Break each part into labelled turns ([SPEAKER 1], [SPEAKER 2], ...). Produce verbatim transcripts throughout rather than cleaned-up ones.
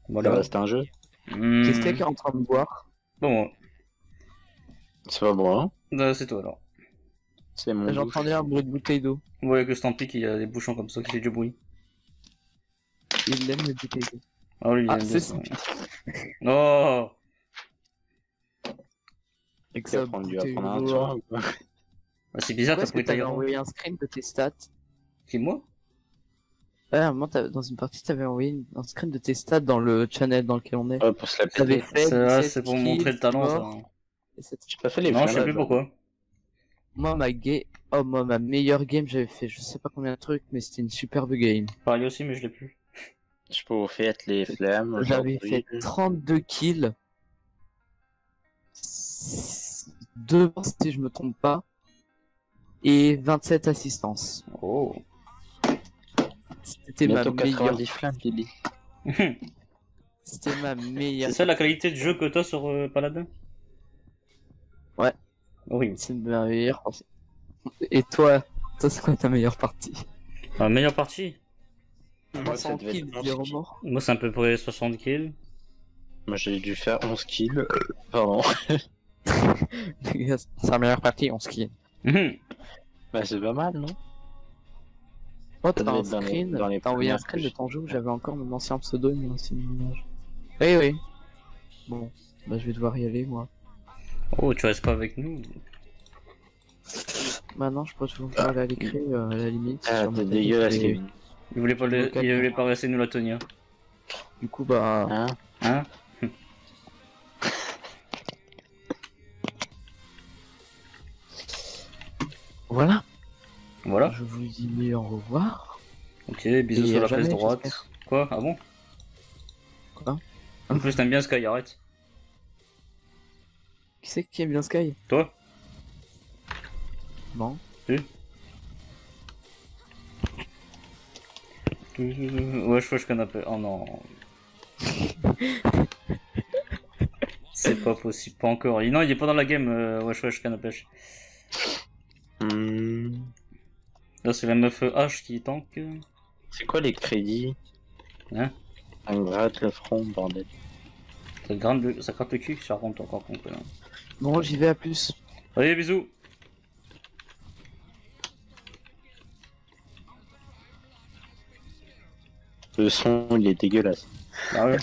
[SPEAKER 1] Voilà.
[SPEAKER 2] Ça reste un jeu.
[SPEAKER 3] Mmh.
[SPEAKER 1] Qu'est-ce qu'il y a en train de boire?
[SPEAKER 3] Bon,
[SPEAKER 2] C'est pas moi, hein.
[SPEAKER 3] là, c'est toi alors.
[SPEAKER 2] C'est mon.
[SPEAKER 1] J'ai entendu un bruit de bouteille d'eau.
[SPEAKER 3] Ouais, que je t'en prie qu'il y a des bouchons comme ça qui fait du bruit.
[SPEAKER 1] Il aime les bouteilles d'eau.
[SPEAKER 3] Ah, lui, il
[SPEAKER 1] Ah,
[SPEAKER 3] aime
[SPEAKER 1] c'est
[SPEAKER 3] bien
[SPEAKER 1] ça.
[SPEAKER 3] Oh.
[SPEAKER 1] Et que
[SPEAKER 2] Tu
[SPEAKER 1] ça
[SPEAKER 2] vas prendre du
[SPEAKER 1] bouteille
[SPEAKER 2] prendre un
[SPEAKER 1] d'eau.
[SPEAKER 2] tour ou quoi?
[SPEAKER 3] Bah, c'est bizarre,
[SPEAKER 1] Pourquoi
[SPEAKER 3] t'as
[SPEAKER 1] est-ce que
[SPEAKER 3] pris ta
[SPEAKER 1] t'avais
[SPEAKER 3] garde.
[SPEAKER 1] envoyé un screen de tes stats?
[SPEAKER 3] Qui, moi?
[SPEAKER 1] Ouais, à un moment, t'avais- dans une partie, t'avais envoyé un screen de tes stats dans le channel dans lequel on est.
[SPEAKER 2] Ouais, pour se la
[SPEAKER 1] T'avais
[SPEAKER 2] péter.
[SPEAKER 1] fait
[SPEAKER 3] Ça,
[SPEAKER 1] dix-sept
[SPEAKER 3] c'est pour
[SPEAKER 1] kills,
[SPEAKER 3] montrer le talent, ça.
[SPEAKER 1] morts, et sept-
[SPEAKER 2] J'ai pas fait les
[SPEAKER 3] Non, je sais
[SPEAKER 2] flammes.
[SPEAKER 3] plus pourquoi.
[SPEAKER 1] Moi, ma ga- oh, moi, ma meilleure game, j'avais fait je sais pas combien de trucs, mais c'était une superbe game.
[SPEAKER 3] Pareil aussi, mais je l'ai plus.
[SPEAKER 2] Je peux vous faire les flammes.
[SPEAKER 1] J'avais
[SPEAKER 2] aujourd'hui.
[SPEAKER 1] fait trente-deux kills. deux morts si je me trompe pas. Et vingt-sept assistances.
[SPEAKER 3] Oh.
[SPEAKER 1] C'était ma
[SPEAKER 2] Bientôt
[SPEAKER 1] meilleure.
[SPEAKER 2] quatre-vingt-dix flammes, Lily.
[SPEAKER 1] C'était ma meilleure.
[SPEAKER 3] C'est ça la qualité de jeu que t'as sur euh, Paladin?
[SPEAKER 1] Ouais.
[SPEAKER 3] Oui.
[SPEAKER 1] C'est ma meilleure partie. Et toi, toi c'est quoi ta meilleure partie?
[SPEAKER 3] La meilleure partie?
[SPEAKER 2] Moi, ça
[SPEAKER 1] cent
[SPEAKER 2] devait
[SPEAKER 1] kills,
[SPEAKER 2] être onze
[SPEAKER 1] zéro
[SPEAKER 2] kills.
[SPEAKER 1] mort.
[SPEAKER 3] Moi, c'est à peu près soixante kills.
[SPEAKER 2] Moi, j'ai dû faire onze kills. Pardon.
[SPEAKER 1] C'est la meilleure partie, on ski.
[SPEAKER 3] Mhm.
[SPEAKER 2] Bah, c'est pas mal, non?
[SPEAKER 1] Oh, t'as
[SPEAKER 2] devait
[SPEAKER 1] un
[SPEAKER 2] être dans les-
[SPEAKER 1] screen,
[SPEAKER 2] dans les
[SPEAKER 1] t'as envoyé un
[SPEAKER 2] premières
[SPEAKER 1] screen
[SPEAKER 2] que
[SPEAKER 1] de ton jeu où j'avais encore mon ancien pseudo et mon ancien image. Oui, oui. Bon, bah je vais devoir y aller, moi.
[SPEAKER 3] Oh, tu restes pas avec nous?
[SPEAKER 1] Maintenant, je peux toujours aller à l'écrit, euh, à la limite.
[SPEAKER 2] Ah,
[SPEAKER 1] sur ma
[SPEAKER 2] t'es
[SPEAKER 1] télé,
[SPEAKER 2] dégueulasse,
[SPEAKER 1] et-
[SPEAKER 2] Kevin.
[SPEAKER 3] Il voulait pas, le...
[SPEAKER 1] Vocal.
[SPEAKER 3] il voulait pas rester nous la tenir.
[SPEAKER 1] Du coup, bah...
[SPEAKER 2] Hein?
[SPEAKER 3] Hein?
[SPEAKER 1] Voilà.
[SPEAKER 3] Voilà.
[SPEAKER 1] Je vous dis au revoir.
[SPEAKER 3] Ok, bisous
[SPEAKER 1] Et
[SPEAKER 3] sur
[SPEAKER 1] à
[SPEAKER 3] la
[SPEAKER 1] jamais,
[SPEAKER 3] fesse droite.
[SPEAKER 1] j'espère.
[SPEAKER 3] Quoi? Ah bon?
[SPEAKER 1] Quoi?
[SPEAKER 3] En plus, t'aimes bien Sky, arrête.
[SPEAKER 1] Qui c'est qui aime bien Sky?
[SPEAKER 3] Toi?
[SPEAKER 1] Non.
[SPEAKER 3] Ouais, je crois que je connais pas. Oh non. C'est pas possible, pas encore. Non, il est pas dans la game, euh, Wesh Wesh Canapèche.
[SPEAKER 2] Hmm.
[SPEAKER 3] Là, c'est la meuf euh, H qui tank.
[SPEAKER 2] C'est quoi les crédits?
[SPEAKER 3] Hein?
[SPEAKER 2] Ça me gratte le front, bordel.
[SPEAKER 3] Ça gratte le, ça gratte le cul, ça rentre encore con. Là.
[SPEAKER 1] Bon, j'y vais, à plus.
[SPEAKER 3] Allez, bisous!
[SPEAKER 2] Le son, il est dégueulasse.
[SPEAKER 3] Ah ouais?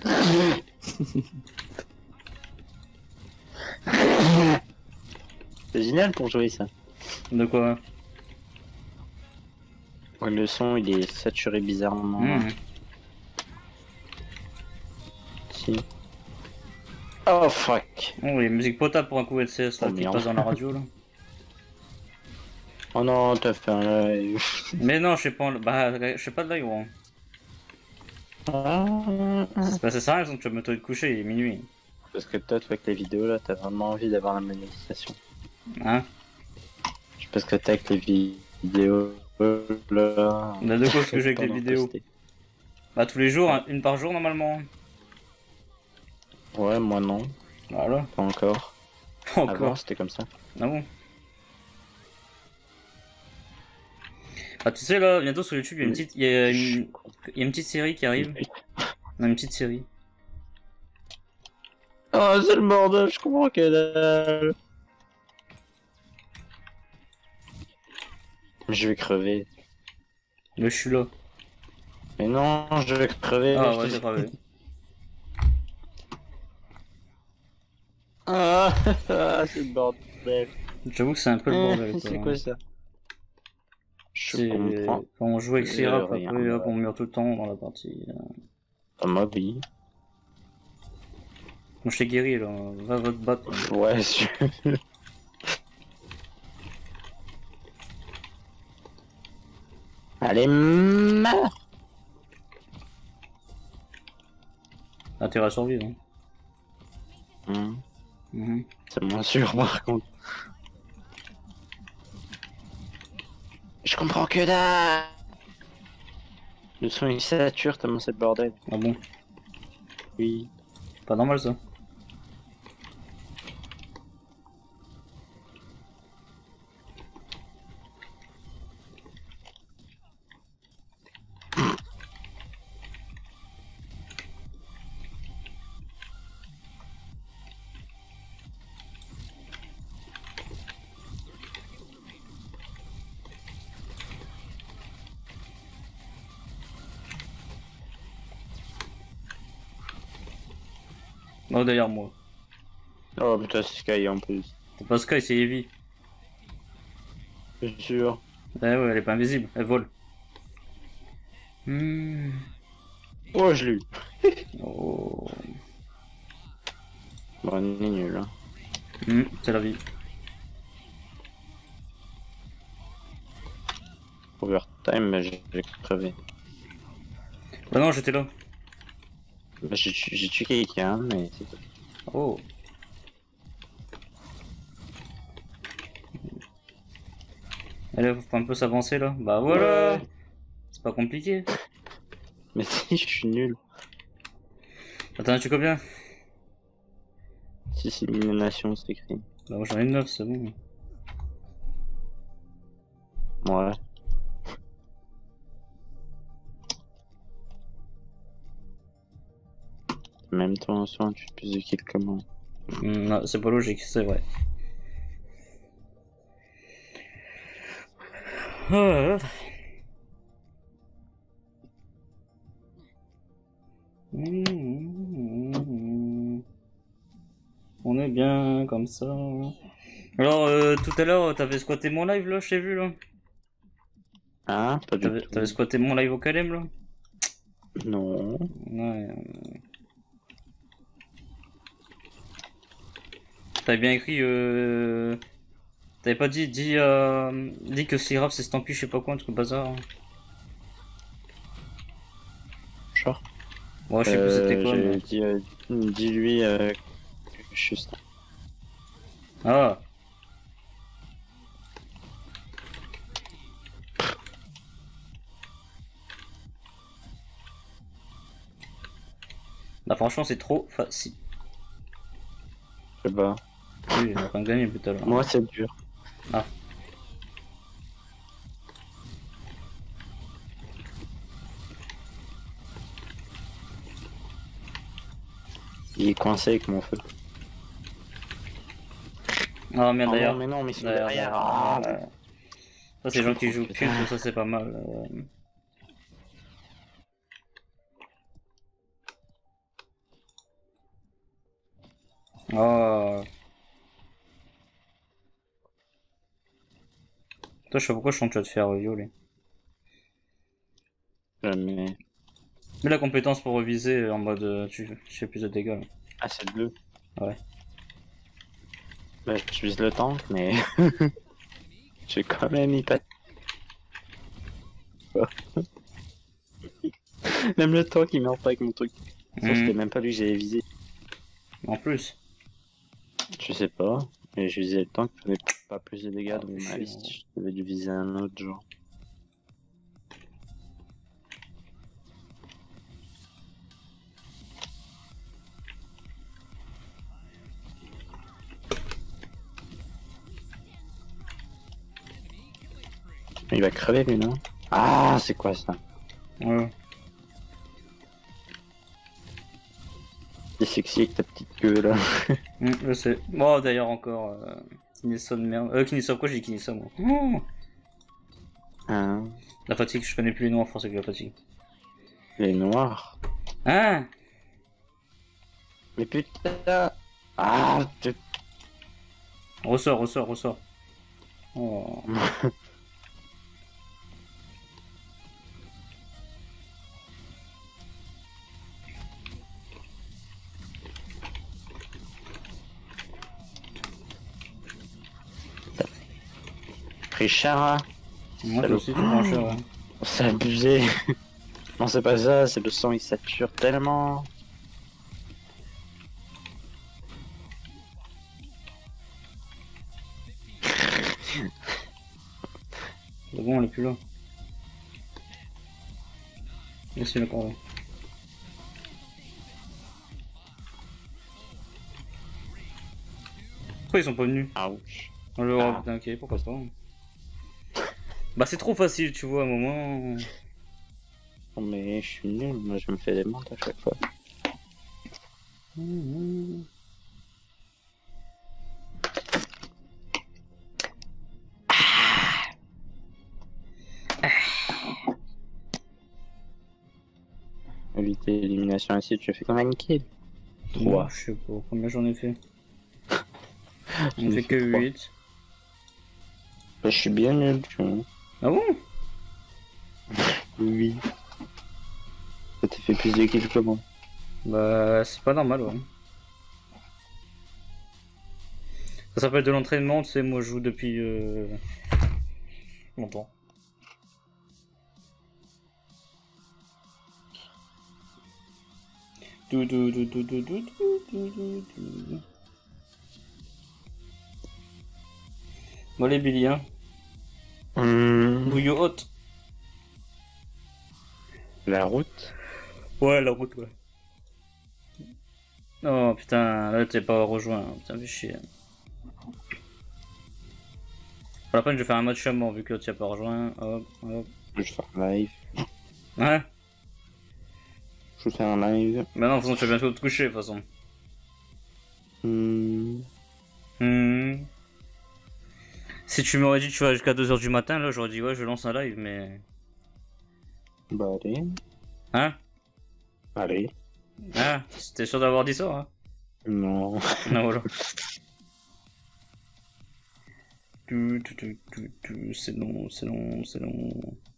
[SPEAKER 2] C'est génial pour jouer ça.
[SPEAKER 3] De quoi?
[SPEAKER 2] Ouais, le son, il est saturé bizarrement.
[SPEAKER 3] Mmh.
[SPEAKER 2] Si. Oh fuck.
[SPEAKER 3] Oh, il y a une musique potable pour un coup de C S là,
[SPEAKER 2] Oh,
[SPEAKER 3] qui
[SPEAKER 2] merde.
[SPEAKER 3] passe dans la radio là.
[SPEAKER 2] Oh non, t'as fait un live.
[SPEAKER 3] Mais non, je sais pas, bah, je sais pas de live, gros.
[SPEAKER 2] Ah.
[SPEAKER 3] C'est pas ça, sert à rien, sinon tu vas me te coucher, il est minuit.
[SPEAKER 2] Parce que toi, toi, avec les vidéos là, t'as vraiment envie d'avoir la monétisation.
[SPEAKER 3] Hein?
[SPEAKER 2] Parce que t'as avec les vi- vidéos là.
[SPEAKER 3] On a de quoi ce que j'ai avec les
[SPEAKER 2] Pardon,
[SPEAKER 3] vidéos?
[SPEAKER 2] posté.
[SPEAKER 3] Bah, tous les jours, hein, une par jour normalement.
[SPEAKER 2] Ouais, moi non,
[SPEAKER 3] Voilà.
[SPEAKER 2] pas encore. Avant,
[SPEAKER 3] Encore.
[SPEAKER 2] c'était comme ça.
[SPEAKER 3] Ah bon? Ah, tu sais là, bientôt sur YouTube, il y a une petite, il y a une, il y a une petite série qui arrive. On a une petite série.
[SPEAKER 2] Oh, c'est le bordel, je comprends que dalle. Je vais crever.
[SPEAKER 3] Mais je suis là.
[SPEAKER 2] Mais non, je vais crever.
[SPEAKER 3] Ah
[SPEAKER 2] je
[SPEAKER 3] ouais,
[SPEAKER 2] te-
[SPEAKER 3] j'ai travaillé.
[SPEAKER 2] Ah, c'est le bordel.
[SPEAKER 3] J'avoue que c'est un peu le bordel.
[SPEAKER 2] Hein, c'est quoi ça? Je
[SPEAKER 3] C'est
[SPEAKER 2] comprends.
[SPEAKER 3] quand on joue avec
[SPEAKER 2] Euh,
[SPEAKER 3] Syrah, après,
[SPEAKER 2] rien,
[SPEAKER 3] hop,
[SPEAKER 2] ouais.
[SPEAKER 3] on meurt tout le temps dans la partie. euh.
[SPEAKER 2] Ah, moi, oui.
[SPEAKER 3] Moi je t'ai guéri là, va votre battre.
[SPEAKER 2] Ouais, sûr. Allez, meurs.
[SPEAKER 3] Intérêt à survivre. Hein.
[SPEAKER 2] Hmm,
[SPEAKER 3] Mhm.
[SPEAKER 2] c'est moins sûr, par contre. Je comprends que dalle. Le son il sature tellement c'est le bordel.
[SPEAKER 3] Ah bon?
[SPEAKER 2] Oui.
[SPEAKER 3] Pas normal ça. Oh, derrière moi.
[SPEAKER 2] Oh putain, c'est Sky en plus.
[SPEAKER 3] C'est pas Sky, c'est Evie.
[SPEAKER 2] Je suis sûr.
[SPEAKER 3] Ouais, ouais, elle est pas invisible, elle vole. Hmm.
[SPEAKER 2] Oh, je l'ai eu.
[SPEAKER 3] Oh.
[SPEAKER 2] Bon, on est nul. Hein.
[SPEAKER 3] Hmm, c'est la vie.
[SPEAKER 2] Overtime, mais j'ai j'ai crevé.
[SPEAKER 3] Bah non, j'étais là.
[SPEAKER 2] Bah, j'ai j'ai tué quelqu'un, mais c'est tout.
[SPEAKER 3] Oh. Allez, faut un peu s'avancer là. Bah voilà.
[SPEAKER 2] Ouais.
[SPEAKER 3] C'est pas compliqué.
[SPEAKER 2] Mais si, je suis nul.
[SPEAKER 3] Attends, tu combien?
[SPEAKER 2] Si, c'est élimination, c'est écrit.
[SPEAKER 3] Bah moi j'en ai neuf, c'est bon.
[SPEAKER 2] Ouais. Même toi en soi, tu fais plus de kills que moi.
[SPEAKER 3] Hmm, non, c'est pas logique, c'est vrai. Ah. Mmh. On est bien comme ça. Alors, euh, tout à l'heure, t'avais squatté mon live là, je t'ai vu là.
[SPEAKER 2] Hein? Pas du
[SPEAKER 3] T'avais
[SPEAKER 2] tout.
[SPEAKER 3] t'avais squatté mon live au Calem là.
[SPEAKER 2] Non.
[SPEAKER 3] Ouais. T'avais bien écrit. Euh... T'avais pas dit, dit, euh... dit que Sirap c'est Stampy, je sais pas quoi, un truc bazar.
[SPEAKER 2] Genre.
[SPEAKER 3] Ouais, je sais plus c'était quoi.
[SPEAKER 2] J'ai
[SPEAKER 3] Mais...
[SPEAKER 2] dit, euh, dis-lui euh, que je suis star.
[SPEAKER 3] Ah. Bah franchement c'est trop facile.
[SPEAKER 2] Je sais pas.
[SPEAKER 3] Oui, on a pas gagné tout à l'heure.
[SPEAKER 2] Moi, c'est dur.
[SPEAKER 3] Ah.
[SPEAKER 2] Il est coincé avec mon feu.
[SPEAKER 3] Ah merde
[SPEAKER 2] Oh
[SPEAKER 3] d'ailleurs.
[SPEAKER 2] non, mais non, mais ils sont
[SPEAKER 3] D'ailleurs,
[SPEAKER 2] derrière.
[SPEAKER 3] d'ailleurs,
[SPEAKER 2] Ah,
[SPEAKER 3] ouais. Ça c'est les gens qui jouent culte, ça c'est pas mal. euh. Oh. Toi je sais pas pourquoi je sens que tu vas te faire violer.
[SPEAKER 2] jamais.
[SPEAKER 3] Mais la compétence pour reviser en mode euh, tu, tu fais plus de dégâts. Là.
[SPEAKER 2] Ah, c'est bleu.
[SPEAKER 3] Ouais.
[SPEAKER 2] Bah, je vise le tank, mais. J'ai quand même y pas. Même le tank, il meurt pas avec mon truc. Ça,
[SPEAKER 3] Mhm.
[SPEAKER 2] c'était même pas lui que j'avais visé.
[SPEAKER 3] En plus.
[SPEAKER 2] Je sais pas. Mais je visais le tank, il faisait pas plus de dégâts,
[SPEAKER 3] Ah,
[SPEAKER 2] donc
[SPEAKER 3] fais
[SPEAKER 2] ma
[SPEAKER 3] chier,
[SPEAKER 2] liste, je devais dû viser un autre genre. Il va crever lui, non? Ah, c'est quoi ça?
[SPEAKER 3] Ouais.
[SPEAKER 2] T'es sexy avec ta petite queue là.
[SPEAKER 3] Hum, je sais. Bon d'ailleurs encore. Euh... Kineson merde. Euh Kineson, quoi j'ai dit Kineson moi? Oh
[SPEAKER 2] Hein?
[SPEAKER 3] la fatigue, je connais plus les noms en français que la fatigue.
[SPEAKER 2] Les noirs.
[SPEAKER 3] Hein?
[SPEAKER 2] Mais putain! Ah, tu...
[SPEAKER 3] Ressort, ressort, ressort. Oh.
[SPEAKER 2] Pris cher, hein?
[SPEAKER 3] Moi
[SPEAKER 2] Salaud.
[SPEAKER 3] aussi tu prends cher. Ouais.
[SPEAKER 2] C'est abusé. Non, c'est pas ça, c'est le sang, il sature tellement.
[SPEAKER 3] C'est bon, elle est plus là. Merci le corps. Pourquoi ils sont pas venus?
[SPEAKER 2] Ouch.
[SPEAKER 3] Alors,
[SPEAKER 2] Ah.
[SPEAKER 3] putain, ok, pourquoi pas. Bah c'est trop facile, tu vois, à un moment.
[SPEAKER 2] Oh, mais je suis nul, moi je me fais des montes à chaque fois.
[SPEAKER 3] Mmh.
[SPEAKER 2] Éviter l'élimination ici, tu fais combien de kills?
[SPEAKER 3] trois. Je sais pas combien j'en ai fait. J'en ai fait que huit.
[SPEAKER 2] Bah, je suis bien nul, tu vois.
[SPEAKER 3] Ah bon?
[SPEAKER 2] Oui. Ça t'as fait plus de kills que moi.
[SPEAKER 3] Bah, c'est pas normal, ouais. Ça s'appelle de l'entraînement, tu sais, moi je joue depuis euh... longtemps. Dou, dou, dou, dou, dou, dou, dou, dou, dou. Bon, les Billy, hein.
[SPEAKER 2] Hum,
[SPEAKER 3] Bouillot haute.
[SPEAKER 2] la route.
[SPEAKER 3] Ouais, la route, ouais. Oh putain, là t'es pas rejoint, putain, fais chier. Pour la peine, je vais faire un mode chameau vu que tu as pas rejoint. Hop, hop.
[SPEAKER 2] Je vais faire un live.
[SPEAKER 3] Ouais.
[SPEAKER 2] Je vais faire un live.
[SPEAKER 3] Bah non, de toute façon, tu vas bientôt te coucher, de toute façon.
[SPEAKER 2] Hum,
[SPEAKER 3] Hmm. Si tu m'aurais dit que tu vas jusqu'à deux heures du matin, là j'aurais dit ouais, je lance un live, mais.
[SPEAKER 2] bah allez.
[SPEAKER 3] Hein?
[SPEAKER 2] Allez.
[SPEAKER 3] Ah, t'es sûr d'avoir dit ça, hein?
[SPEAKER 2] Non.
[SPEAKER 3] Non, voilà. Tu, tu, tu, tu, tu, c'est long, c'est long, c'est long.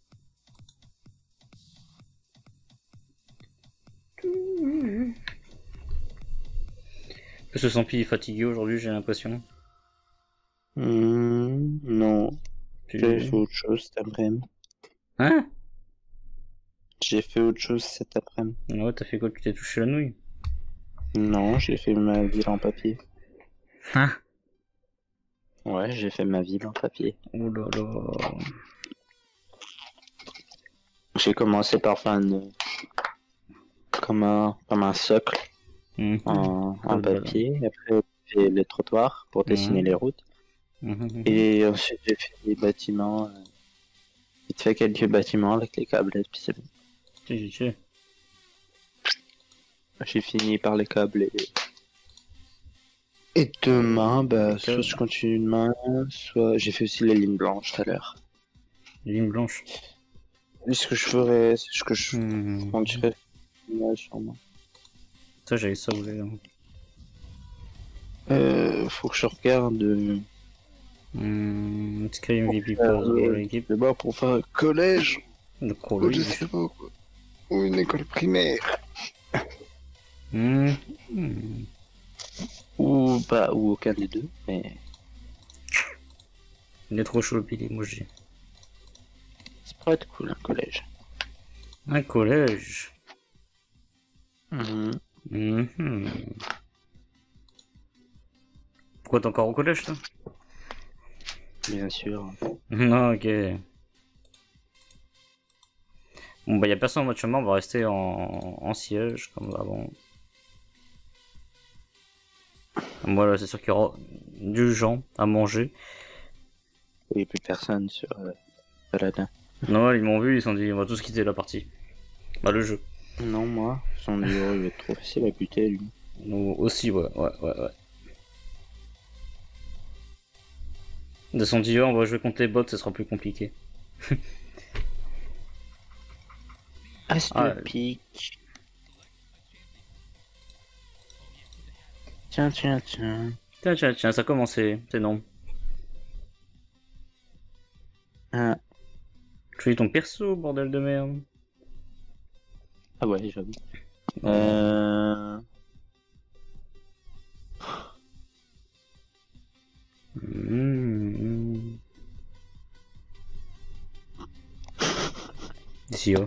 [SPEAKER 3] Ce Sampi est fatigué aujourd'hui, j'ai l'impression.
[SPEAKER 2] Hum, non.
[SPEAKER 3] Tu-
[SPEAKER 2] J'ai fait autre chose cet après-midi.
[SPEAKER 3] Hein?
[SPEAKER 2] J'ai fait autre chose cet après-midi.
[SPEAKER 3] Ouais, t'as fait quoi? Tu t'es touché la nouille?
[SPEAKER 2] Non, j'ai fait ma ville en papier.
[SPEAKER 3] Hein?
[SPEAKER 2] Ouais, j'ai fait ma ville en papier.
[SPEAKER 3] Oh là là.
[SPEAKER 2] J'ai commencé par faire une... comme un, comme un socle
[SPEAKER 3] Mhm.
[SPEAKER 2] en,
[SPEAKER 3] Oh
[SPEAKER 2] en
[SPEAKER 3] là là.
[SPEAKER 2] papier. Après, j'ai fait les trottoirs pour dessiner
[SPEAKER 3] Mhm.
[SPEAKER 2] les routes.
[SPEAKER 3] Mhm.
[SPEAKER 2] Et ensuite, j'ai fait des bâtiments. Euh... Vite fait quelques bâtiments avec les câbles, et puis c'est bon.
[SPEAKER 3] Tu- tu- tu-
[SPEAKER 2] J'ai fini par les câbles et... Et demain, bah,
[SPEAKER 3] Les
[SPEAKER 2] soit
[SPEAKER 3] câbles.
[SPEAKER 2] je continue demain, soit j'ai fait aussi les lignes blanches tout à l'heure.
[SPEAKER 3] Ligne blanche.
[SPEAKER 2] Et ce que je ferais, c'est ce que je
[SPEAKER 3] Mhm.
[SPEAKER 2] continuerai ouais, sûrement.
[SPEAKER 3] Ça, j'avais ça où là.
[SPEAKER 2] Euh, faut que je regarde. Euh...
[SPEAKER 3] Hum, Scream
[SPEAKER 2] pour
[SPEAKER 3] V P
[SPEAKER 2] faire,
[SPEAKER 3] Pause pour
[SPEAKER 2] euh,
[SPEAKER 3] l'équipe.
[SPEAKER 2] c'est bon pour faire un collège
[SPEAKER 3] Le
[SPEAKER 2] ou je
[SPEAKER 3] collège.
[SPEAKER 2] sais pas quoi. Ou une école primaire.
[SPEAKER 3] Hum. Hum.
[SPEAKER 2] Ou pas, ou aucun des deux, mais
[SPEAKER 3] Il est trop chaud le pili, moi je dis.
[SPEAKER 2] ça pourrait être cool un collège.
[SPEAKER 3] Un collège.
[SPEAKER 2] Mhm.
[SPEAKER 3] Mhm. Pourquoi t'es encore au collège, toi?
[SPEAKER 2] Bien sûr.
[SPEAKER 3] Non, ok. Bon, bah, y a personne en mode chemin, on va rester en, en siège, comme avant. Moi, là, c'est sûr qu'il y aura du gens à manger.
[SPEAKER 2] Il n'y a plus personne sur euh, Paladin.
[SPEAKER 3] Non, ils m'ont vu, ils se sont dit, on va tous quitter la partie. Bah, le jeu.
[SPEAKER 2] Non, moi, son numéro il va être trop facile à buter lui.
[SPEAKER 3] Nous aussi, ouais, ouais, ouais, ouais. De son dit, on va jouer contre les bots, ce sera plus compliqué.
[SPEAKER 2] As
[SPEAKER 3] Ah,
[SPEAKER 2] de pique. Tiens, tiens, tiens.
[SPEAKER 3] Tiens, tiens, tiens, ça a commencé, c'est non.
[SPEAKER 2] Ah,
[SPEAKER 3] Tu fais ton perso, bordel de merde.
[SPEAKER 2] ah ouais, j'avoue. Euh...
[SPEAKER 3] Mmh. Zio.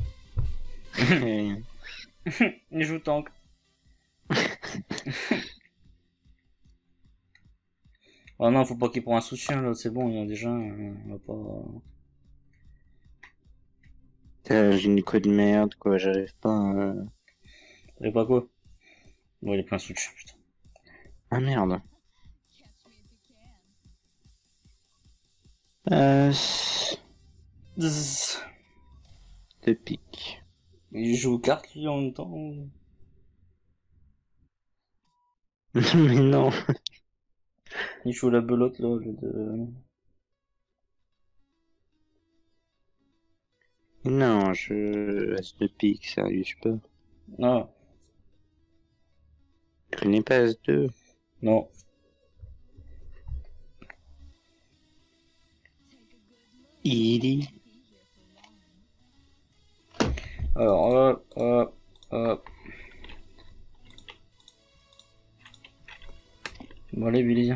[SPEAKER 3] Il joue tank. Oh non, faut pas qu'il prenne un soutien là, c'est bon, il y a déjà. euh, On va pas.
[SPEAKER 2] Putain, j'ai une coup de merde, quoi, j'arrive pas à...
[SPEAKER 3] C'est pas quoi? Bon, il a plein de soutien, putain.
[SPEAKER 2] Ah merde. Euh...
[SPEAKER 3] Zzz.
[SPEAKER 2] De pique.
[SPEAKER 3] Il joue aux cartes lui en même temps.
[SPEAKER 2] Mais non.
[SPEAKER 3] Il joue la belote là, au lieu de.
[SPEAKER 2] Non, je... As de pique, sérieux, je peux.
[SPEAKER 3] Ah.
[SPEAKER 2] pris une P S deux.
[SPEAKER 3] Non.
[SPEAKER 2] Il
[SPEAKER 3] Alors, hop, hop, hop. Bon, allez, Billy.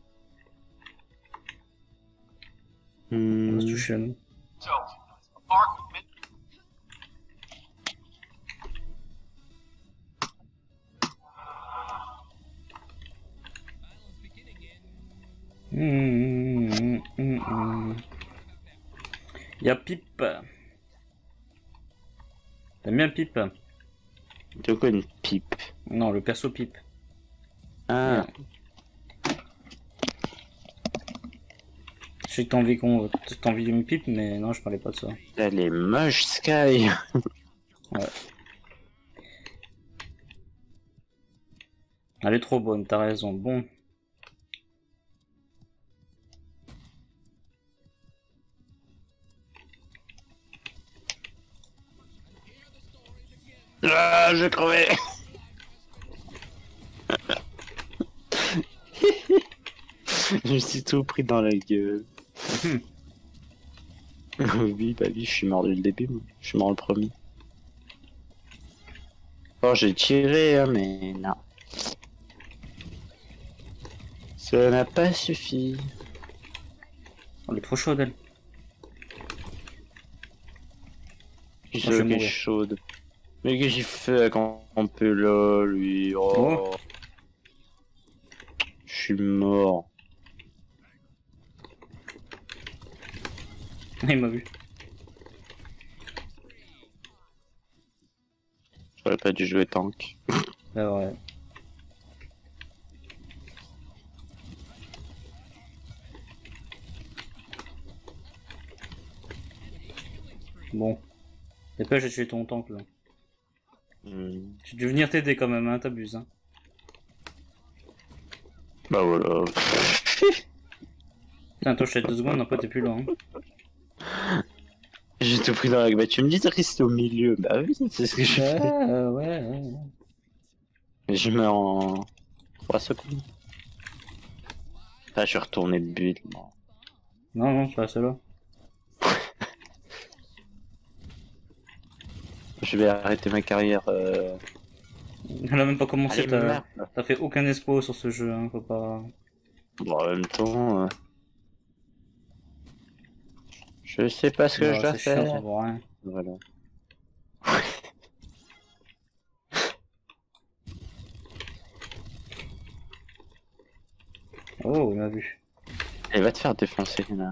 [SPEAKER 3] On va se toucher à nous. Mmh, mmh, mmh, mmh. Y'a Pipe. T'aimes bien Pipe?
[SPEAKER 2] De quoi une pipe?
[SPEAKER 3] Non, le perso Pipe.
[SPEAKER 2] Ah,
[SPEAKER 3] Je sais que t'as envie qu'on... t'as envie d'une pipe, mais non, je parlais pas de ça.
[SPEAKER 2] elle est moche, Sky.
[SPEAKER 3] Elle est trop bonne, t'as raison. Bon.
[SPEAKER 2] Ah, je crevais. Je me suis tout pris dans la gueule. Oui, bah oui, je suis mort dès le début, moi. Je suis mort le premier. Oh, j'ai tiré, hein, mais non. Ça n'a pas suffi.
[SPEAKER 3] Elle est trop chaude, elle.
[SPEAKER 2] Je
[SPEAKER 3] je vais
[SPEAKER 2] suis
[SPEAKER 3] mourir.
[SPEAKER 2] chaude. Mais qu'est-ce qu'il fait quand on peut là, lui? Oh.
[SPEAKER 3] Oh.
[SPEAKER 2] Je suis mort.
[SPEAKER 3] Il m'a vu.
[SPEAKER 2] J'aurais pas dû jouer tank.
[SPEAKER 3] Ah ouais. Bon. Dépêche, j'ai tué ton tank là.
[SPEAKER 2] Hmm.
[SPEAKER 3] J'ai dû venir t'aider quand même, hein, t'abuses. Hein.
[SPEAKER 2] Bah voilà.
[SPEAKER 3] Putain, toi, je t'ai deux secondes, après t'es plus là. Hein.
[SPEAKER 2] J'ai tout pris dans la... Bah tu me dis de rester au milieu. Bah oui, c'est ce que je
[SPEAKER 3] Ouais,
[SPEAKER 2] fais.
[SPEAKER 3] euh, ouais, ouais.
[SPEAKER 2] Mais je meurs en trois secondes. Ah, je suis retourné de but. Moi.
[SPEAKER 3] Non, non, tu restes là.
[SPEAKER 2] Je vais arrêter ma carrière. Euh...
[SPEAKER 3] Elle a même pas commencé,
[SPEAKER 2] Allez,
[SPEAKER 3] t'as
[SPEAKER 2] merde.
[SPEAKER 3] t'as fait aucun espoir sur ce jeu, hein, faut pas...
[SPEAKER 2] Bon, en même temps... Euh... Je sais pas ce que
[SPEAKER 3] Non,
[SPEAKER 2] je dois
[SPEAKER 3] c'est chiant, ça
[SPEAKER 2] faire.
[SPEAKER 3] vaut rien.
[SPEAKER 2] Voilà.
[SPEAKER 3] Oh, il m'a vu.
[SPEAKER 2] Elle va te faire défoncer, là.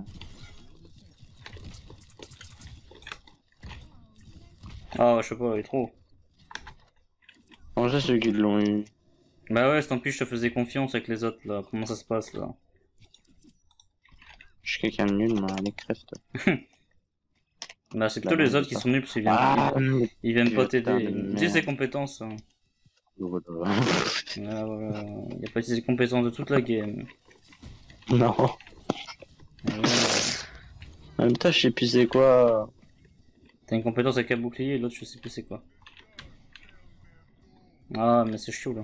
[SPEAKER 3] Ah, je sais pas, il est trop.
[SPEAKER 2] Comment ça, ceux qui l'ont eu?
[SPEAKER 3] Bah ouais, tant pis, je te faisais confiance avec les autres, là. Comment ça se passe, là?
[SPEAKER 2] Je suis quelqu'un de nul, moi. Allez, crève, toi.
[SPEAKER 3] Bah c'est
[SPEAKER 2] Bah
[SPEAKER 3] plutôt
[SPEAKER 2] non,
[SPEAKER 3] les
[SPEAKER 2] je
[SPEAKER 3] autres
[SPEAKER 2] sais
[SPEAKER 3] qui
[SPEAKER 2] pas.
[SPEAKER 3] sont nuls parce qu'ils viennent,
[SPEAKER 2] Ah,
[SPEAKER 3] ils, ils viennent pas
[SPEAKER 2] putain
[SPEAKER 3] t'aider.
[SPEAKER 2] de
[SPEAKER 3] Utilise
[SPEAKER 2] merde.
[SPEAKER 3] ses compétences. Hein.
[SPEAKER 2] voilà.
[SPEAKER 3] Voilà, voilà. Il a pas utilisé ses compétences de toute la game.
[SPEAKER 2] Non.
[SPEAKER 3] Voilà.
[SPEAKER 2] En même temps, je sais plus c'est quoi.
[SPEAKER 3] T'as une compétence avec un bouclier et l'autre je sais plus c'est quoi. Ah mais c'est chaud là.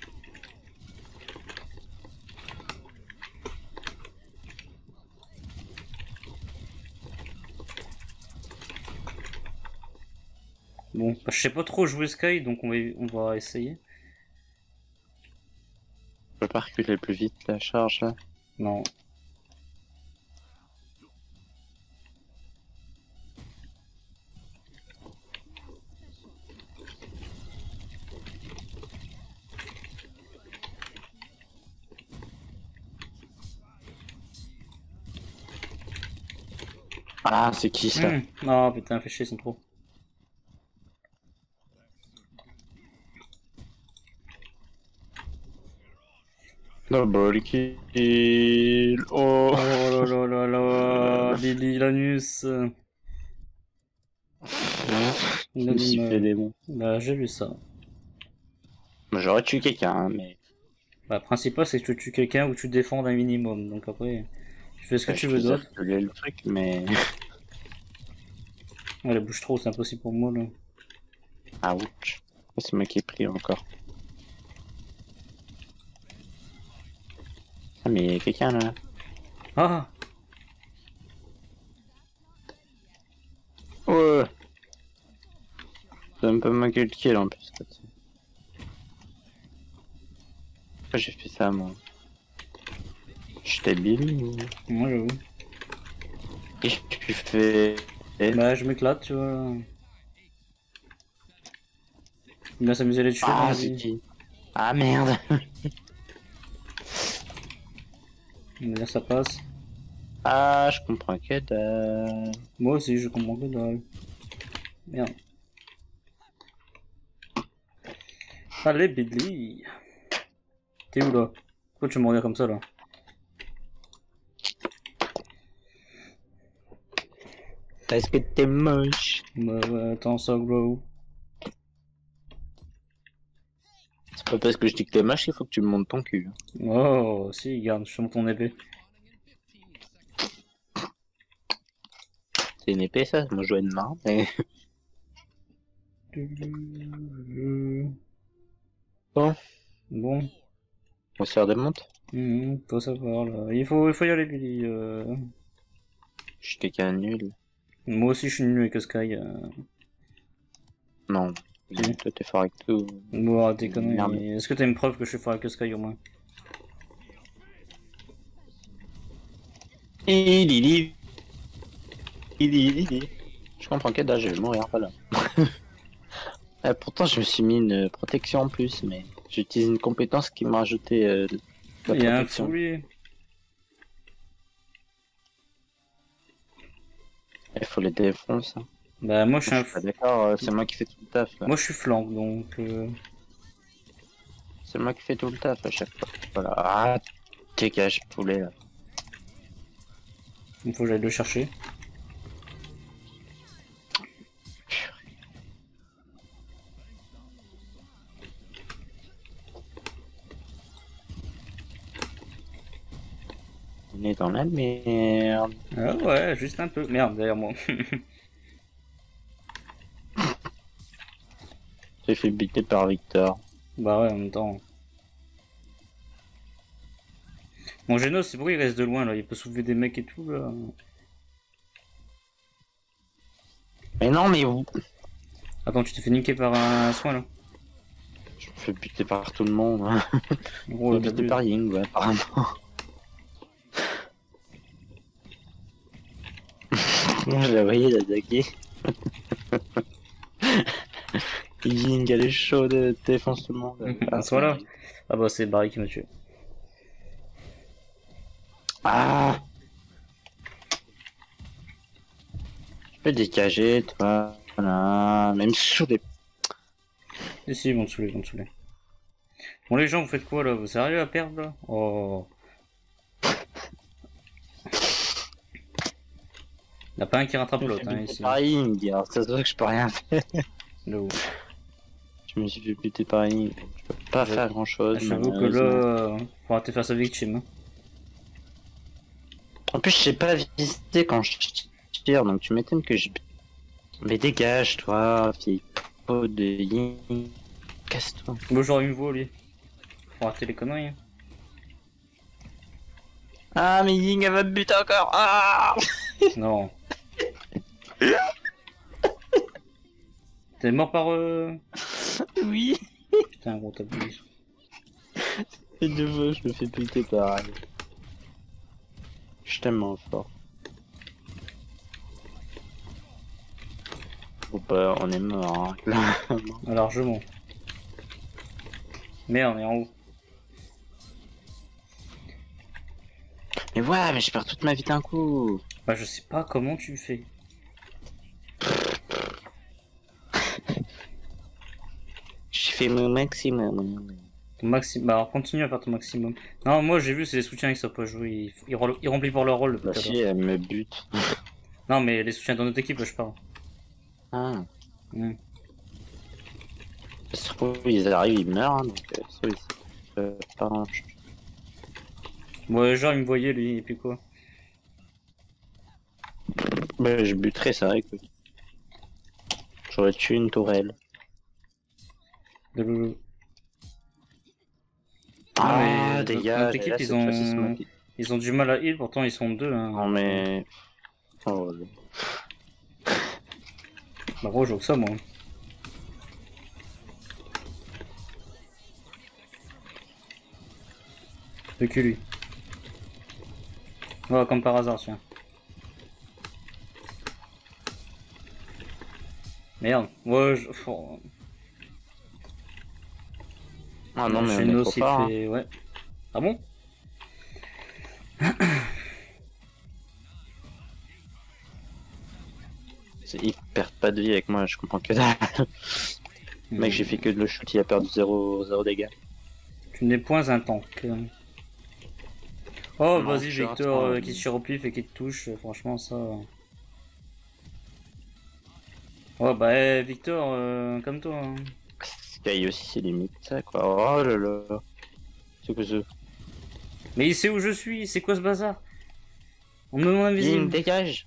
[SPEAKER 3] Bon, bah, je sais pas trop jouer Sky donc on va, on va essayer.
[SPEAKER 2] Je peux pas reculer plus vite la charge là.
[SPEAKER 3] Non.
[SPEAKER 2] Ah, c'est qui ça?
[SPEAKER 3] Mmh. Oh putain, fais chier, ils sont trop.
[SPEAKER 2] Double kill. Oh.
[SPEAKER 3] Oh là là là là, Billy Lanus.
[SPEAKER 2] Je me suis fait des bons.
[SPEAKER 3] Bah j'ai vu ça.
[SPEAKER 2] J'aurais tué quelqu'un, hein, mais.
[SPEAKER 3] Bah, le principal, c'est que tu tues quelqu'un ou tu défends un minimum. Donc après, tu fais ce que
[SPEAKER 2] Ouais,
[SPEAKER 3] tu
[SPEAKER 2] je
[SPEAKER 3] veux
[SPEAKER 2] faisais
[SPEAKER 3] d'autre.
[SPEAKER 2] reculer le truc, mais.
[SPEAKER 3] Ouais, elle bouge trop, c'est impossible pour moi là.
[SPEAKER 2] Ouch. C'est moi qui ai pris encore. Ah, mais il y a quelqu'un là.
[SPEAKER 3] Ah!
[SPEAKER 2] Ouais. C'est un peu manqué le kill en plus. Pourquoi j'ai fait ça moi? Je t'ai débile ou...
[SPEAKER 3] Moi j'avoue.
[SPEAKER 2] Et tu fais... Eh
[SPEAKER 3] Bah je m'éclate, tu vois. Il va s'amuser à les tuer dans
[SPEAKER 2] ah,
[SPEAKER 3] la
[SPEAKER 2] c'est
[SPEAKER 3] vie.
[SPEAKER 2] qui? Ah merde.
[SPEAKER 3] On va dire ça passe.
[SPEAKER 2] Ah, je comprends que dalle.
[SPEAKER 3] Moi aussi je comprends que dalle. Merde. Allez Billy. T'es où là? Pourquoi tu me regardes comme ça là?
[SPEAKER 2] Est-ce que t'es moche?
[SPEAKER 3] Bah ouais, attends ça gros.
[SPEAKER 2] C'est pas parce que je dis que t'es moche qu'il faut que tu me montes ton cul.
[SPEAKER 3] Oh si, garde, je monte ton épée.
[SPEAKER 2] C'est une épée ça? Moi je vois une main, mais... Bon.
[SPEAKER 3] Bon.
[SPEAKER 2] On se faire des montes?
[SPEAKER 3] Mmh, faut savoir là. Il faut, il faut y aller Billy. Euh...
[SPEAKER 2] Je suis quelqu'un de nul.
[SPEAKER 3] Moi aussi je suis nul avec Sky. Euh...
[SPEAKER 2] Non.
[SPEAKER 3] Si.
[SPEAKER 2] Toi t'es fort avec tout.
[SPEAKER 3] Bon, arrête tes conneries.
[SPEAKER 2] Merde.
[SPEAKER 3] Est-ce que t'as une preuve que je suis fort avec Sky au moins?
[SPEAKER 2] Ilili. Ilili. Je comprends que dalle, je vais mourir, voilà. euh, pourtant je me suis mis une protection en plus, mais j'utilise une compétence qui m'a rajouté euh, la
[SPEAKER 3] Il y a un
[SPEAKER 2] protection.
[SPEAKER 3] foulier.
[SPEAKER 2] Il faut les défoncer. Hein.
[SPEAKER 3] Bah moi je suis
[SPEAKER 2] Je
[SPEAKER 3] un
[SPEAKER 2] suis pas
[SPEAKER 3] fou...
[SPEAKER 2] d'accord, euh, c'est moi qui fais tout le taf. Là.
[SPEAKER 3] Moi je suis flanc donc... Euh...
[SPEAKER 2] C'est moi qui fais tout le taf à chaque fois. Voilà. Ah, dégage, poulet là.
[SPEAKER 3] Il faut que j'aille le chercher.
[SPEAKER 2] On est dans la merde.
[SPEAKER 3] Ah ouais, juste un peu. Merde, derrière moi.
[SPEAKER 2] J'ai fait buter par Victor.
[SPEAKER 3] Bah ouais, en même temps. Mon Genos, c'est pourquoi il reste de loin là? Il peut soulever des mecs et tout là.
[SPEAKER 2] Mais non, mais où?
[SPEAKER 3] Attends, tu t'es fait niquer par un soin là?
[SPEAKER 2] Je me fais buter par tout le monde. Hein.
[SPEAKER 3] Gros,
[SPEAKER 2] Je me fais buter par Ying, ouais, apparemment. Moi, je la voyais l'attaquer. Ying, elle est chaude, défonce tout le monde.
[SPEAKER 3] Ah, soit là. Ah bah c'est Barry qui m'a tué.
[SPEAKER 2] Ah! Je peux dégager, toi. Voilà. Même sur des.
[SPEAKER 3] Si si, ils vont te saouler, ils vont te saouler. Bon les gens, vous faites quoi là? Vous êtes sérieux à perdre là? Oh. Y'a pas un qui rattrape l'autre hein, ici.
[SPEAKER 2] Par Ying, alors ça se voit que je peux rien faire.
[SPEAKER 3] Là où.
[SPEAKER 2] Je me suis fait buter par Ying. Je peux pas
[SPEAKER 3] Je-
[SPEAKER 2] faire grand chose.
[SPEAKER 3] J'avoue que là, faut arrêter de faire sa victime. Hein.
[SPEAKER 2] En plus, je sais pas visiter quand je tire, donc tu m'étonnes que je. Mais dégage, toi, vieille peau de Ying. Casse-toi.
[SPEAKER 3] Bon, j'aurais une voix, lui. Faut arrêter les conneries. Hein.
[SPEAKER 2] Ah, mais Ying, elle va me buter encore. Ah!
[SPEAKER 3] Non. T'es mort par eux?
[SPEAKER 2] Oui.
[SPEAKER 3] Putain, gros, t'abuses.
[SPEAKER 2] Et de nouveau, je me fais buter par elle. Je suis tellement fort. Bon bah, on est mort. Hein.
[SPEAKER 3] Ah, largement. Merde, on est en haut.
[SPEAKER 2] Mais ouais, mais je perds toute ma vie d'un coup.
[SPEAKER 3] Bah, je sais pas comment tu fais.
[SPEAKER 2] J'ai fait mon maximum.
[SPEAKER 3] Ton maximum. Bah, alors continue à faire ton maximum. Non, moi j'ai vu, c'est les soutiens qui savent pas jouer. Ils, ils, rel- ils remplissent pour leur rôle.
[SPEAKER 2] Bah
[SPEAKER 3] peut-être.
[SPEAKER 2] si, elle me bute.
[SPEAKER 3] Non, mais les soutiens dans notre équipe, là, je parle.
[SPEAKER 2] Ah.
[SPEAKER 3] Hmm.
[SPEAKER 2] Ça se trouve, ils arrivent, ils meurent, hein, donc euh, ça, ils euh, pas grand chose.
[SPEAKER 3] Ouais, genre, il me voyait, lui, et puis quoi.
[SPEAKER 2] Bah, je buterais ça, écoute. J'aurais tué une tourelle.
[SPEAKER 3] De le...
[SPEAKER 2] Ah,
[SPEAKER 3] mais
[SPEAKER 2] dégage.
[SPEAKER 3] notre
[SPEAKER 2] et
[SPEAKER 3] équipe,
[SPEAKER 2] là,
[SPEAKER 3] ils
[SPEAKER 2] cette fois-ci, c'est moi
[SPEAKER 3] ont...
[SPEAKER 2] qui-
[SPEAKER 3] ils ont du mal à heal, pourtant ils sont deux. Hein.
[SPEAKER 2] Non, mais. Oh, là.
[SPEAKER 3] Bah, gros, je joue que ça, moi. Le cul, lui. Voilà, comme par hasard, tiens. Merde. Ouais, je... Oh.
[SPEAKER 2] Ah non, mais on est
[SPEAKER 3] Genos,
[SPEAKER 2] trop
[SPEAKER 3] il
[SPEAKER 2] fort. hein.
[SPEAKER 3] fait... Ouais. Ah bon?
[SPEAKER 2] C'est- Ils perdent pas de vie avec moi, je comprends que dalle. Mec, j'ai fait que de le shoot, il a perdu zéro dégâts.
[SPEAKER 3] Tu n'es point un tank. Oh,
[SPEAKER 2] Non,
[SPEAKER 3] vas-y,
[SPEAKER 2] je suis
[SPEAKER 3] Victor,
[SPEAKER 2] un-
[SPEAKER 3] euh, qui se tire au pif et qui te touche, euh, franchement, ça... Oh, bah, eh, Victor, euh, comme toi. Hein.
[SPEAKER 2] Sky aussi, c'est limite ça, quoi. Oh là là. C'est que ce.
[SPEAKER 3] Mais il sait où je suis, c'est quoi ce bazar? On me demande
[SPEAKER 2] Ying,
[SPEAKER 3] invisible.
[SPEAKER 2] dégage.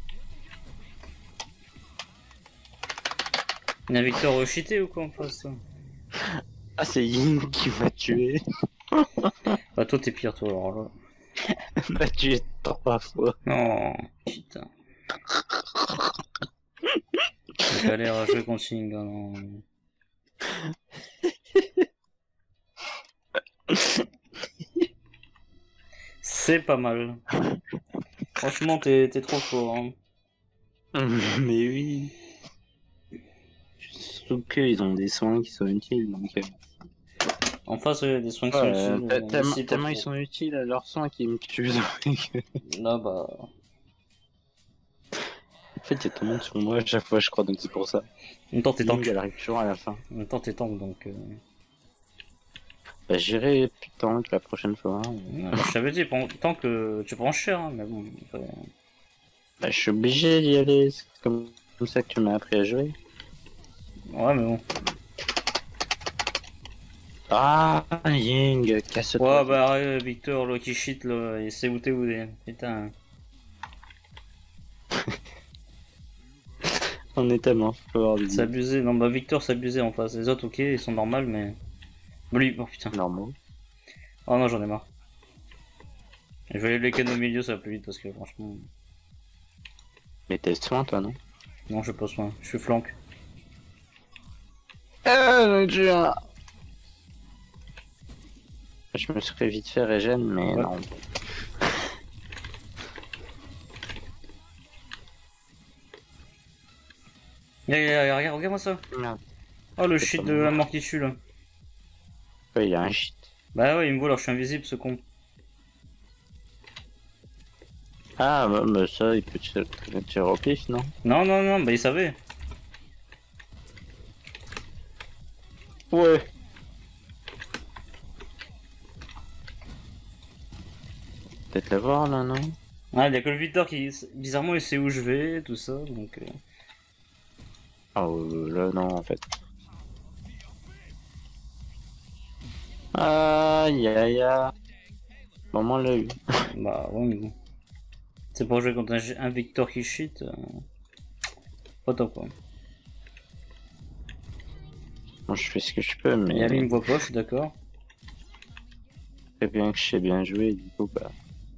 [SPEAKER 3] Il y a un Victor euh, cheaté ou quoi en face?
[SPEAKER 2] Ah, c'est Ying qui m'a tué.
[SPEAKER 3] Bah, toi, t'es pire, toi, alors là.
[SPEAKER 2] m'a tué trois fois.
[SPEAKER 3] Non, putain. J'ai galère à jouer contre Sing, hein, non. C'est pas mal. Franchement, t'es t'es trop fort. Hein.
[SPEAKER 2] Mais oui. Surtout qu'ils ont des soins qui sont utiles, donc. euh,
[SPEAKER 3] En face, il y a des soins qui
[SPEAKER 2] ouais,
[SPEAKER 3] sont utiles.
[SPEAKER 2] t'a-
[SPEAKER 3] mais
[SPEAKER 2] tellement
[SPEAKER 3] c'est pas
[SPEAKER 2] tellement ils
[SPEAKER 3] trop.
[SPEAKER 2] sont utiles à leurs soins qu'ils me tuent. donc, euh,
[SPEAKER 3] Là, bah.
[SPEAKER 2] En fait, il y a tout le monde sur moi à chaque fois, je crois, donc c'est pour ça.
[SPEAKER 3] En même temps, t'es
[SPEAKER 2] Ying,
[SPEAKER 3] tank.
[SPEAKER 2] elle arrive toujours à la fin.
[SPEAKER 3] En même temps, t'es tank, donc. Euh...
[SPEAKER 2] Bah, j'irai plus tank la prochaine fois. hein.
[SPEAKER 3] ouais, bah, je t'avais dit, prends- tant que tu prends cher, hein, mais bon. Après...
[SPEAKER 2] Bah, je suis obligé d'y aller, c'est comme comme ça que tu m'as appris à jouer.
[SPEAKER 3] Ouais, mais bon.
[SPEAKER 2] Ah, Ying, casse-toi.
[SPEAKER 3] Ouais, bah, arrête, Victor, là, qui cheat, là, il sait où t'es où, t'es. Putain.
[SPEAKER 2] On est tellement fort.
[SPEAKER 3] C'est abusé. Non, bah, Victor, c'est abusé en face. Les autres, ok, ils sont normaux, mais. Bah, lui, oh putain.
[SPEAKER 2] Normaux.
[SPEAKER 3] Oh non, j'en ai marre. Je vais aller les cannes au milieu, ça va plus vite parce que franchement.
[SPEAKER 2] Mais t'es soin, toi, non?
[SPEAKER 3] Non, je passe soin. Je suis flank.
[SPEAKER 2] Ah, mon dieu. Je me serais vite fait régène, mais
[SPEAKER 3] Ouais.
[SPEAKER 2] non.
[SPEAKER 3] Regarde, regarde, regarde, regarde-moi ça.
[SPEAKER 2] Merde.
[SPEAKER 3] Oh, le
[SPEAKER 2] C'est
[SPEAKER 3] shit
[SPEAKER 2] pas
[SPEAKER 3] de
[SPEAKER 2] bon.
[SPEAKER 3] la mort qui tue là.
[SPEAKER 2] Ouais, il y a un shit.
[SPEAKER 3] Bah ouais, il me voit alors je suis invisible ce con.
[SPEAKER 2] Ah, bah, bah, ça, il peut tirer tirer au pif, non?
[SPEAKER 3] Non, non, non, bah il savait.
[SPEAKER 2] Ouais. Peut-être le voir, là, non?
[SPEAKER 3] Ah, il y a que le Victor qui, bizarrement, il sait où je vais, tout ça, donc. Euh...
[SPEAKER 2] Oh, là, non, en fait. Aïe, aïe, aïe. Maman l'a eu.
[SPEAKER 3] Bah ouais, mais bon. C'est pour jouer contre un, un Victor qui cheat. Euh... Pas top quoi.
[SPEAKER 2] Bon, je fais ce que je peux, mais.
[SPEAKER 3] Et Ali me voit pas, je suis d'accord.
[SPEAKER 2] C'est bien que je sais bien jouer, du coup, bah.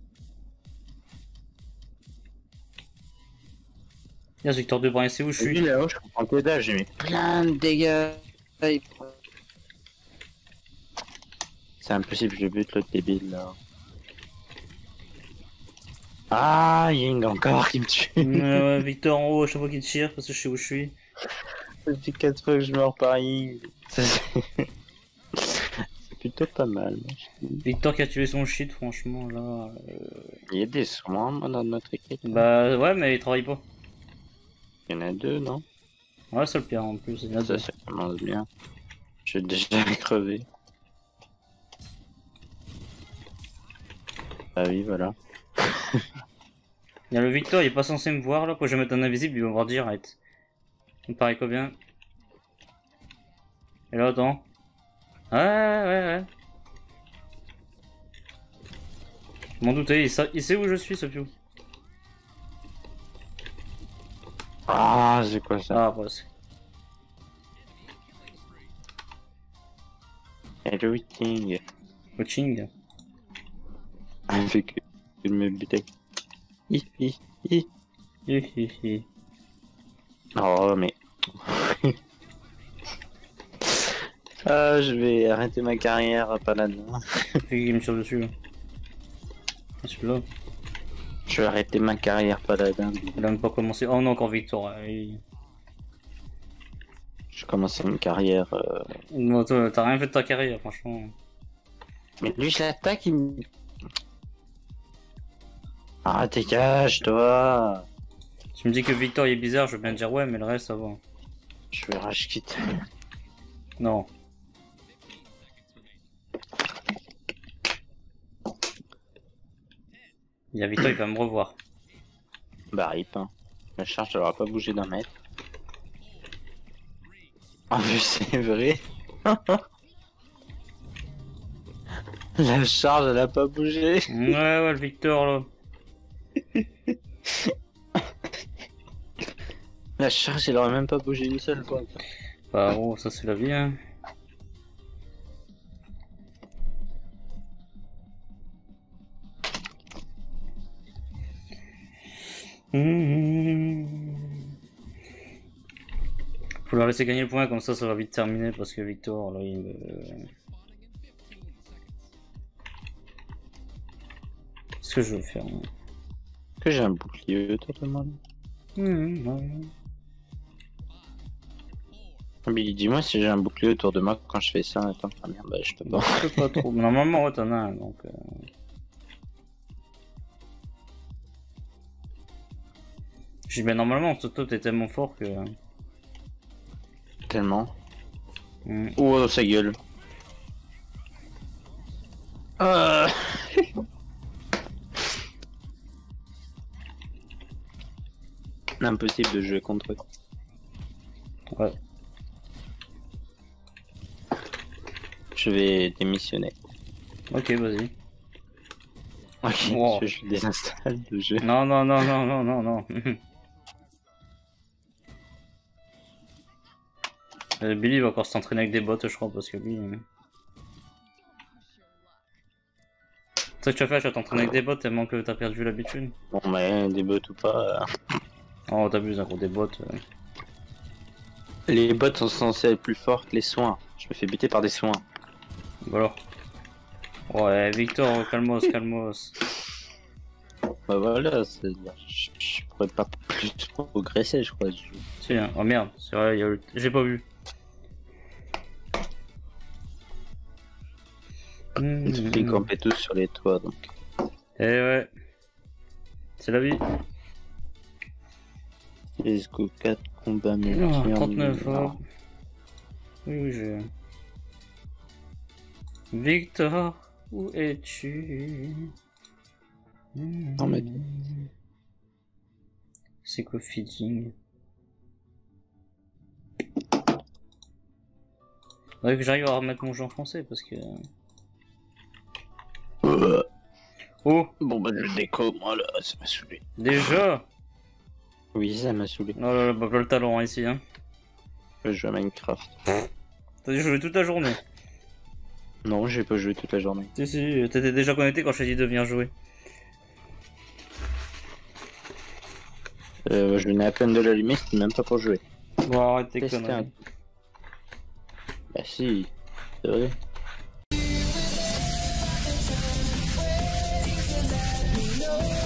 [SPEAKER 3] Y'a ce Victor Debrun, c'est où je
[SPEAKER 2] Lui,
[SPEAKER 3] suis.
[SPEAKER 2] là-haut, je comprends que dalle, j'ai mis plein de dégâts. C'est impossible, je bute l'autre débile là. Ah, Ying encore qui me tue.
[SPEAKER 3] Ouais, ouais, Victor en haut à chaque fois qu'il tire parce que je sais où je suis.
[SPEAKER 2] Ça fait quatre fois que je meurs par Ying. Ça, C'est c'est plutôt pas mal. moi, je dis.
[SPEAKER 3] Victor qui a tué son shit, franchement là. euh,
[SPEAKER 2] Il y a des soins moi, dans notre équipe. hein.
[SPEAKER 3] Bah ouais, mais il travaille pas.
[SPEAKER 2] Il y en a deux, non?
[SPEAKER 3] Ouais, c'est le pire en plus. Il y en a
[SPEAKER 2] Ça,
[SPEAKER 3] deux.
[SPEAKER 2] ça commence bien. Je vais déjà crever. Ah oui, voilà.
[SPEAKER 3] Il y a le Victor, il est pas censé me voir là. Quand je vais mettre un invisible, il va me voir direct. Il me paraît combien? Et là, attends. Ouais, ouais, ouais. Je m'en doutais, il, sa- il sait où je suis, ce piou.
[SPEAKER 2] Ah, c'est quoi ça?
[SPEAKER 3] Ah, presque.
[SPEAKER 2] Hello, King.
[SPEAKER 3] Coaching.
[SPEAKER 2] Il fait que de me buter. Hi hi hi.
[SPEAKER 3] Hi hi hi.
[SPEAKER 2] Oh mais... ah, je vais arrêter ma carrière à Paladin.
[SPEAKER 3] Qui me tire dessus là. Ah, celui-là.
[SPEAKER 2] Je vais arrêter ma carrière Paladin.
[SPEAKER 3] Il a même pas commencé. Oh non, encore Victor. Hein. Il...
[SPEAKER 2] Je commence une carrière... Euh...
[SPEAKER 3] Non, toi, t'as rien fait de ta carrière, franchement.
[SPEAKER 2] Mais lui, je l'attaque, il me... Ah, dégage, toi.
[SPEAKER 3] Tu me dis que Victor il est bizarre, je veux bien dire ouais, mais le reste ça va.
[SPEAKER 2] Je vais rage quitter.
[SPEAKER 3] Non. Il y a Victor, il va me revoir.
[SPEAKER 2] Bah, rip, hein. La charge, elle aura pas bougé d'un mètre. En plus, c'est vrai. La charge, elle a pas bougé.
[SPEAKER 3] Ouais, ouais, le Victor là.
[SPEAKER 2] La charge, elle aurait même pas bougé une seule fois.
[SPEAKER 3] Bah, oh, ça c'est la vie, hein. Mmh. Faut leur laisser gagner le point, comme ça, ça va vite terminer parce que Victor, là, il me. Qu'est-ce que je veux faire? Moi
[SPEAKER 2] Que j'ai un bouclier autour de moi.
[SPEAKER 3] mmh, ouais.
[SPEAKER 2] Billy, dis-moi si j'ai un bouclier autour de moi quand je fais ça. Attends, ah merde, bah je peux pas.
[SPEAKER 3] Je peux pas trop. Normalement, ouais, t'en as un, donc. Euh... Je dis, mais normalement, Toto, t'es tellement fort que.
[SPEAKER 2] Tellement.
[SPEAKER 3] Mmh.
[SPEAKER 2] Oh, sa gueule. Euh... Impossible de jouer contre eux.
[SPEAKER 3] Ouais.
[SPEAKER 2] Je vais démissionner.
[SPEAKER 3] Ok, vas-y.
[SPEAKER 2] Ok,
[SPEAKER 3] Wow.
[SPEAKER 2] je, je désinstalle le jeu.
[SPEAKER 3] Non, non, non, non, non, non, non. euh, Billy va encore s'entraîner avec des bots, je crois, parce que lui. Euh... C'est ça que tu vas faire, tu vas t'entraîner avec des bots tellement que t'as perdu l'habitude.
[SPEAKER 2] Bon, mais des bots ou pas. Euh...
[SPEAKER 3] Oh, t'abuses, hein, gros, des bots. Euh...
[SPEAKER 2] Les bots sont censés être plus forts que les soins. Je me fais buter par des soins.
[SPEAKER 3] Bah alors. Ouais, Victor, calmos, calmos.
[SPEAKER 2] Bah voilà, je, je pourrais pas plus progresser, je crois.
[SPEAKER 3] Si, hein. Oh merde, c'est vrai, le... j'ai pas vu.
[SPEAKER 2] Ils mmh. Ils campaient tous sur les toits, donc.
[SPEAKER 3] Eh ouais. C'est la vie.
[SPEAKER 2] Let's go, quatre combats mais
[SPEAKER 3] oh, trente-neuf, oh. Oui, oui, j'ai... Victor, où es-tu?
[SPEAKER 2] Non mais...
[SPEAKER 3] C'est quoi feeding? Faudrait que j'arrive à remettre mon jeu en français parce que...
[SPEAKER 2] Euh...
[SPEAKER 3] Oh.
[SPEAKER 2] Bon bah je déco, moi là, ça m'a saoulé.
[SPEAKER 3] Déjà?
[SPEAKER 2] Oui, ça m'a saoulé.
[SPEAKER 3] Oh là là, bah pas le talent hein, ici hein.
[SPEAKER 2] Je joue à Minecraft.
[SPEAKER 3] T'as joué toute la journée?
[SPEAKER 2] Non, j'ai pas joué toute la journée.
[SPEAKER 3] Si si, t'étais déjà connecté quand je t'ai dit de venir jouer.
[SPEAKER 2] Euh, je venais à peine de l'allumer, c'était même pas pour jouer.
[SPEAKER 3] Bon arrête tes conneries. Un...
[SPEAKER 2] Bah si, c'est vrai.
[SPEAKER 4] You know